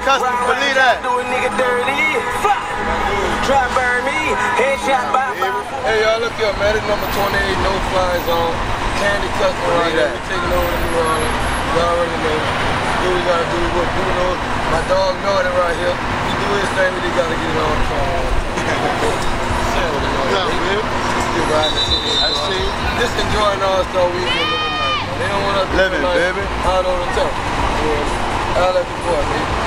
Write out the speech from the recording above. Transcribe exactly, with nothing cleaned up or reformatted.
custom, believe that. Do a nigga dirty. Fuck. Try burn me. Headshot by. Hey y'all, look here, man. It's number twenty-eight, no fly zone. Candy custom right here. We taking over the New Orleans. Y'all already know. Do what we gotta do. What Bonose. My dog know it right here. He do his thing, we just gotta get it on camera. What's up, man? Still riding the city. I see. Just enjoying All-Star Weekend living life. They don't want us to living, live baby. out on the top. Yeah. I like the boy, baby.